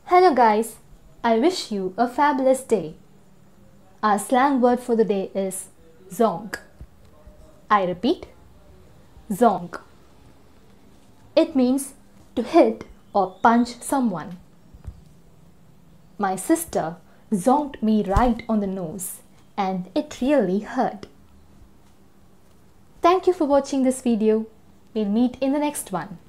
Hello guys, I wish you a fabulous day. Our slang word for the day is zonk. I repeat, zonk. It means to hit or punch someone. My sister zonked me right on the nose and it really hurt. Thank you for watching this video. We'll meet in the next one.